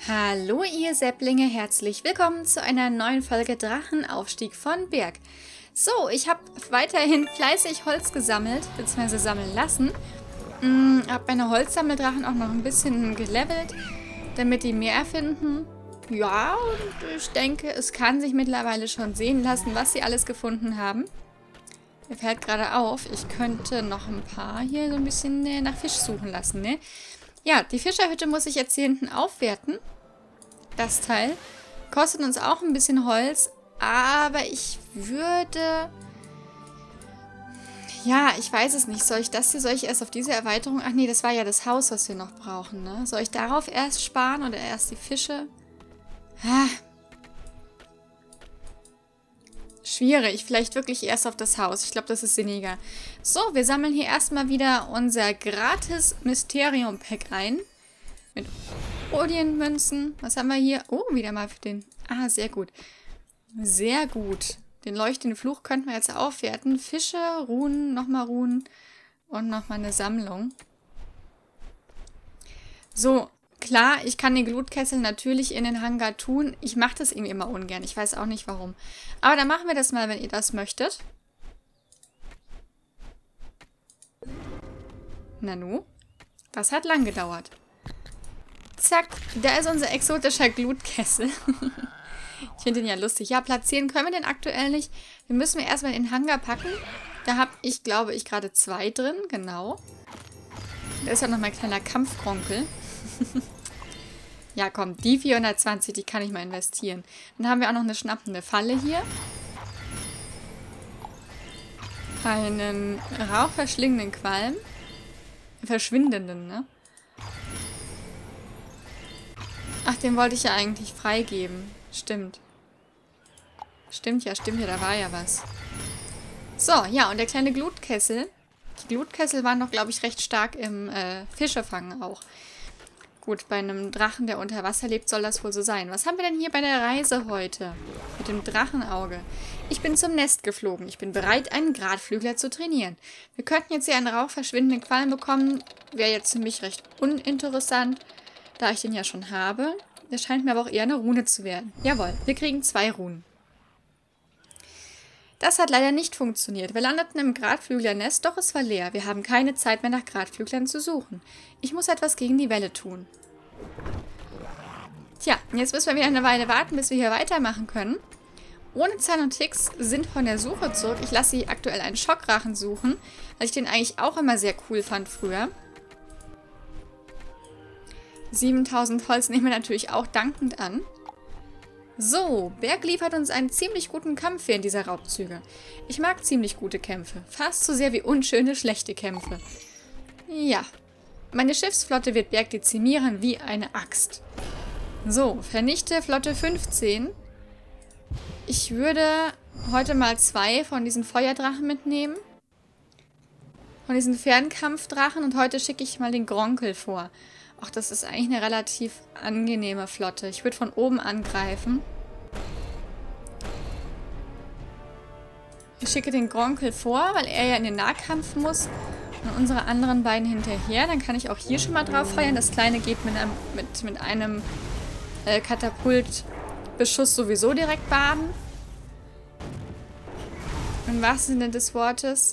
Hallo ihr Säpplinge, herzlich willkommen zu einer neuen Folge Drachenaufstieg von Berg. So, ich habe weiterhin fleißig Holz gesammelt, beziehungsweise sammeln lassen. Habe meine Holzsammeldrachen auch noch ein bisschen gelevelt, damit die mehr finden. Ja, und ich denke, es kann sich mittlerweile schon sehen lassen, was sie alles gefunden haben. Mir fällt gerade auf, ich könnte noch ein paar hier so ein bisschen nach Fisch suchen lassen, ne? Ja, die Fischerhütte muss ich jetzt hier hinten aufwerten. Das Teil kostet uns auch ein bisschen Holz, aber ich würde... Ja, ich weiß es nicht. Soll ich erst auf diese Erweiterung... Ach nee, das war ja das Haus, was wir noch brauchen, ne? Soll ich darauf erst sparen oder erst die Fische? Schwierig. Vielleicht wirklich erst auf das Haus. Ich glaube, das ist sinniger. So, wir sammeln hier erstmal wieder unser gratis Mysterium-Pack ein. Mit Odienmünzen. Was haben wir hier? Oh, wieder mal für den... Ah, sehr gut. Sehr gut. Den leuchtenden Fluch könnten wir jetzt aufwerten. Fische, Runen, nochmal Runen und nochmal eine Sammlung. So, klar, ich kann den Glutkessel natürlich in den Hangar tun. Ich mache das irgendwie immer ungern. Ich weiß auch nicht warum. Aber dann machen wir das mal, wenn ihr das möchtet. Nanu, das hat lang gedauert. Zack, da ist unser exotischer Glutkessel. Ich finde den ja lustig. Ja, platzieren können wir den aktuell nicht. Den müssen wir erstmal in den Hangar packen. Da habe ich, glaube ich, gerade 2 drin. Genau. Da ist ja noch mein kleiner Kampfkronkel. Ja, komm, die 420, die kann ich mal investieren. Dann haben wir auch noch eine schnappende Falle hier. Einen rauchverschlingenden Qualm. Verschwindenden, ne? Ach, den wollte ich ja eigentlich freigeben. Stimmt. Stimmt ja, da war ja was. So, ja, und der kleine Glutkessel. Die Glutkessel waren noch, glaube ich, recht stark im Fischefangen auch. Gut, bei einem Drachen, der unter Wasser lebt, soll das wohl so sein. Was haben wir denn hier bei der Reise heute? Mit dem Drachenauge. Ich bin zum Nest geflogen. Ich bin bereit, einen Gradflügler zu trainieren. Wir könnten jetzt hier einen rauchverschwindenden Qualm bekommen. Wäre jetzt für mich recht uninteressant, da ich den ja schon habe. Der scheint mir aber auch eher eine Rune zu werden. Jawohl, wir kriegen 2 Runen. Das hat leider nicht funktioniert. Wir landeten im Gradflüglernest, doch es war leer. Wir haben keine Zeit mehr nach Gradflüglern zu suchen. Ich muss etwas gegen die Welle tun. Tja, jetzt müssen wir wieder eine Weile warten, bis wir hier weitermachen können. Ohne Zahn und Ticks sind von der Suche zurück. Ich lasse sie aktuell einen Schockrachen suchen, weil ich den eigentlich auch immer sehr cool fand früher. 7000 Holz nehmen wir natürlich auch dankend an. So, Berg liefert uns einen ziemlich guten Kampf während dieser Raubzüge. Ich mag ziemlich gute Kämpfe. Fast so sehr wie unschöne, schlechte Kämpfe. Ja, meine Schiffsflotte wird Berg dezimieren wie eine Axt. So, vernichte Flotte 15. Ich würde heute mal 2 von diesen Feuerdrachen mitnehmen. Von diesen Fernkampfdrachen. Und heute schicke ich mal den Gronkel vor. Ach, das ist eigentlich eine relativ angenehme Flotte. Ich würde von oben angreifen. Ich schicke den Gronkel vor, weil er ja in den Nahkampf muss. Und unsere anderen beiden hinterher. Dann kann ich auch hier schon mal drauf feuern. Das Kleine geht mit einem Katapultbeschuss sowieso direkt baden. Im wahrsten Sinne des Wortes.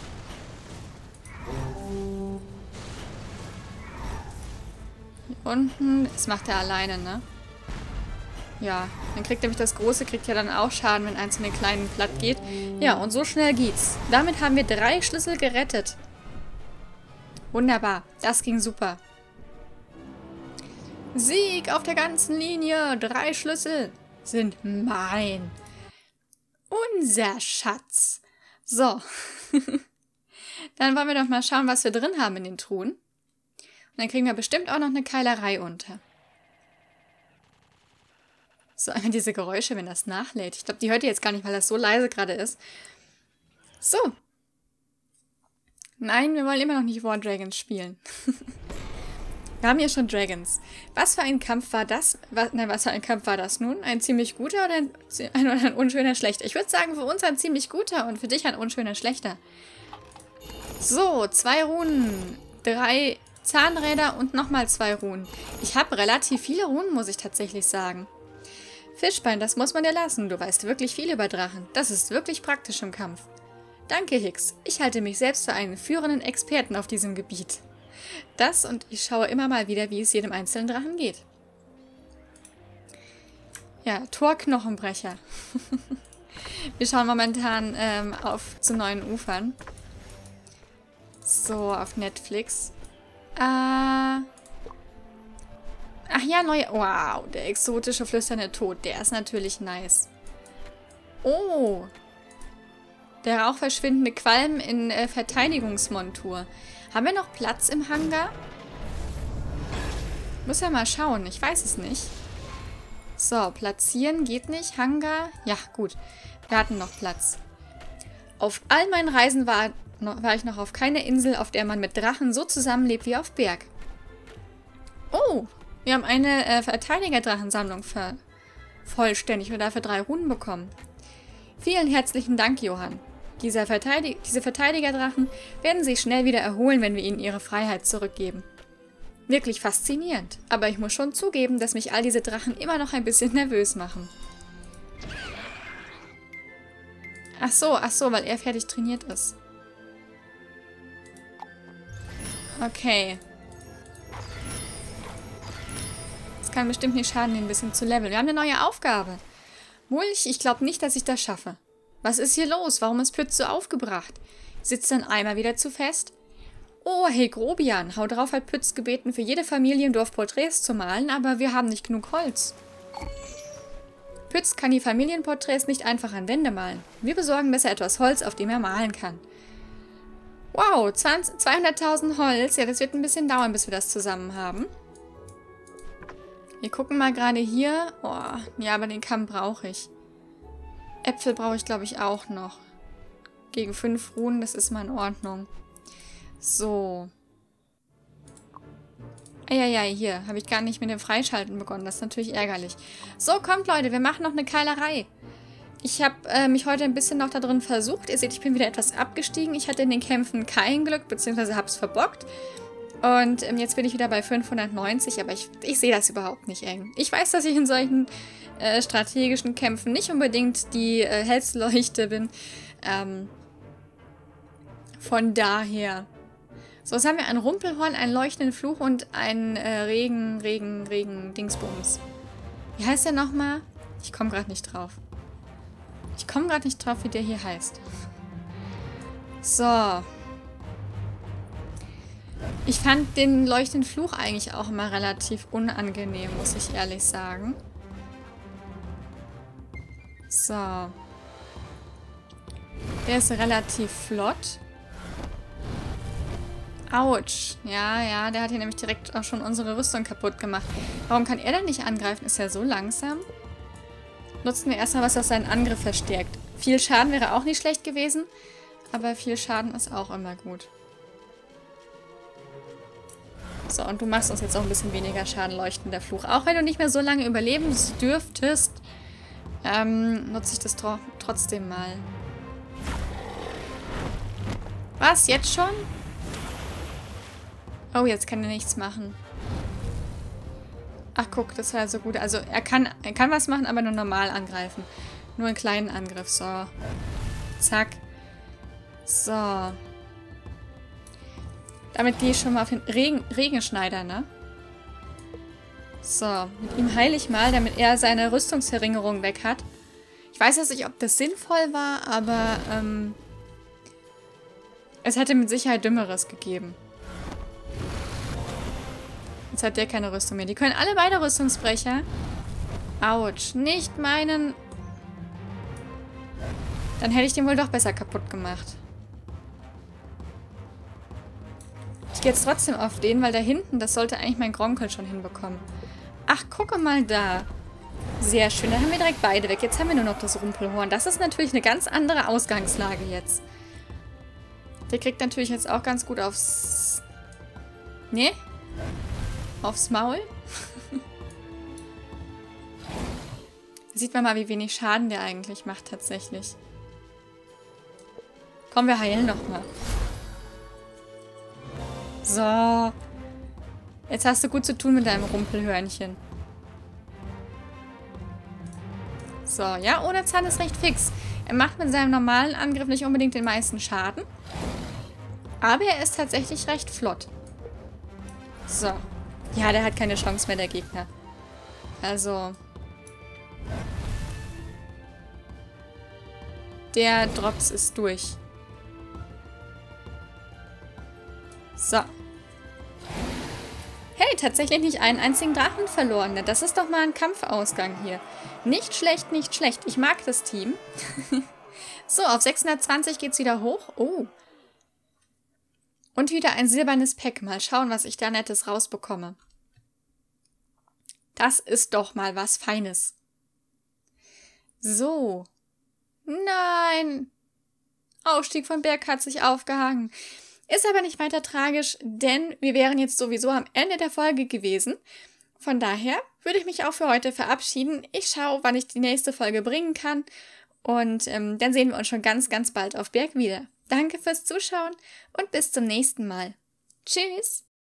Unten, das macht er alleine, ne? Ja, dann kriegt nämlich das Große, kriegt ja dann auch Schaden, wenn eins in den Kleinen platt geht. Ja, und so schnell geht's. Damit haben wir 3 Schlüssel gerettet. Wunderbar, das ging super. Sieg auf der ganzen Linie, 3 Schlüssel sind mein. Unser Schatz. So. Dann wollen wir doch mal schauen, was wir drin haben in den Truhen. Und dann kriegen wir bestimmt auch noch eine Keilerei unter. So, einmal diese Geräusche, wenn das nachlädt. Ich glaube, die hört ihr jetzt gar nicht, weil das so leise gerade ist. So. Nein, wir wollen immer noch nicht War Dragons spielen. Wir haben ja schon Dragons. Was für ein Kampf war das? Was für ein Kampf war das nun? Ein ziemlich guter oder ein unschöner schlechter? Ich würde sagen, für uns ein ziemlich guter und für dich ein unschöner schlechter. So, 2 Runen. 3 Zahnräder und nochmal 2 Runen. Ich habe relativ viele Runen, muss ich tatsächlich sagen. Fischbein, das muss man dir lassen. Du weißt wirklich viel über Drachen. Das ist wirklich praktisch im Kampf. Danke, Hicks. Ich halte mich selbst für einen führenden Experten auf diesem Gebiet. Das und ich schaue immer mal wieder, wie es jedem einzelnen Drachen geht. Ja, Thor-Knochenbrecher. Wir schauen momentan zu neuen Ufern. So, auf Netflix. Ach ja, neue... Wow, der exotische flüsternde Tod. Der ist natürlich nice. Oh. Der rauchverschwindende Qualm in Verteidigungsmontur. Haben wir noch Platz im Hangar? Muss ja mal schauen. Ich weiß es nicht. So, platzieren geht nicht. Hangar. Ja, gut. Wir hatten noch Platz. Auf all meinen Reisen war ich noch auf keiner Insel, auf der man mit Drachen so zusammenlebt wie auf Berg. Oh, wir haben eine Verteidiger-Drachensammlung vollständig und dafür 3 Runen bekommen. Vielen herzlichen Dank, Johann. Diese Verteidiger-Drachen werden sich schnell wieder erholen, wenn wir ihnen ihre Freiheit zurückgeben. Wirklich faszinierend, aber ich muss schon zugeben, dass mich all diese Drachen immer noch ein bisschen nervös machen. Ach so, weil er fertig trainiert ist. Okay. Es kann bestimmt nicht schaden, ihn ein bisschen zu leveln. Wir haben eine neue Aufgabe. Mulch, ich glaube nicht, dass ich das schaffe. Was ist hier los? Warum ist Pütz so aufgebracht? Sitzt dein Eimer wieder zu fest? Oh, hey Grobian, hau drauf, hat Pütz gebeten, für jede Familie im Dorf Porträts zu malen, aber wir haben nicht genug Holz. Pütz kann die Familienporträts nicht einfach an Wände malen. Wir besorgen besser etwas Holz, auf dem er malen kann. Wow, 200.000 Holz. Ja, das wird ein bisschen dauern, bis wir das zusammen haben. Wir gucken mal gerade hier. Oh, ja, aber den Kamm brauche ich. Äpfel brauche ich, glaube ich, auch noch. Gegen 5 Runen, das ist mal in Ordnung. So. Eieiei, hier. Habe ich gar nicht mit dem Freischalten begonnen. Das ist natürlich ärgerlich. So, kommt Leute, wir machen noch eine Keilerei. Ich habe mich heute ein bisschen noch da drin versucht. Ihr seht, ich bin wieder etwas abgestiegen. Ich hatte in den Kämpfen kein Glück, beziehungsweise habe es verbockt. Und jetzt bin ich wieder bei 590, aber ich sehe das überhaupt nicht eng. Ich weiß, dass ich in solchen strategischen Kämpfen nicht unbedingt die hellste Leuchte bin. Von daher. So, jetzt haben wir ein Rumpelhorn, einen leuchtenden Fluch und einen Regen-Dingsbums. Wie heißt der nochmal? Ich komme gerade nicht drauf. Ich komme gerade nicht drauf, wie der hier heißt. So. Ich fand den leuchtenden Fluch eigentlich auch immer relativ unangenehm, muss ich ehrlich sagen. So. Der ist relativ flott. Autsch. Ja, der hat hier nämlich direkt auch schon unsere Rüstung kaputt gemacht. Warum kann er denn nicht angreifen? Ist er so langsam? Nutzen wir erstmal, was auf seinen Angriff verstärkt. Viel Schaden wäre auch nicht schlecht gewesen, aber viel Schaden ist auch immer gut. So, und du machst uns jetzt auch ein bisschen weniger Schaden, leuchtender Fluch. Auch wenn du nicht mehr so lange überleben dürftest, nutze ich das trotzdem mal. Was? Jetzt schon? Oh, jetzt kann er nichts machen. Ach, guck, das war so gut. Also, er kann was machen, aber nur normal angreifen. Nur einen kleinen Angriff. So. Zack. So. Damit gehe ich schon mal auf den Regenschneider, ne? So. Mit ihm heile ich mal, damit er seine Rüstungsverringerung weg hat. Ich weiß jetzt nicht, ob das sinnvoll war, aber es hätte mit Sicherheit Dümmeres gegeben. Jetzt hat der keine Rüstung mehr. Die können alle beide Rüstungsbrecher. Autsch. Nicht meinen... Dann hätte ich den wohl doch besser kaputt gemacht. Ich gehe jetzt trotzdem auf den, weil da hinten, das sollte eigentlich mein Gronkel schon hinbekommen. Ach, gucke mal da. Sehr schön. Dann haben wir direkt beide weg. Jetzt haben wir nur noch das Rumpelhorn. Das ist natürlich eine ganz andere Ausgangslage jetzt. Der kriegt natürlich jetzt auch ganz gut aufs... Ne? Aufs Maul. Sieht man mal, wie wenig Schaden der eigentlich macht tatsächlich. Komm, wir heilen nochmal. So. Jetzt hast du gut zu tun mit deinem Rumpelhörnchen. So, ja, ohne Zahn ist recht fix. Er macht mit seinem normalen Angriff nicht unbedingt den meisten Schaden. Aber er ist tatsächlich recht flott. So. Ja, der hat keine Chance mehr, der Gegner. Also... Der Drops ist durch. So. Hey, tatsächlich nicht einen einzigen Drachen verloren. Das ist doch mal ein Kampfausgang hier. Nicht schlecht, nicht schlecht. Ich mag das Team. So, auf 620 geht's wieder hoch. Oh. Und wieder ein silbernes Pack. Mal schauen, was ich da Nettes rausbekomme. Das ist doch mal was Feines. So. Nein. Aufstieg von Berg hat sich aufgehangen. Ist aber nicht weiter tragisch, denn wir wären jetzt sowieso am Ende der Folge gewesen. Von daher würde ich mich auch für heute verabschieden. Ich schaue, wann ich die nächste Folge bringen kann. Und dann sehen wir uns schon ganz, ganz bald auf Berg wieder. Danke fürs Zuschauen und bis zum nächsten Mal. Tschüss!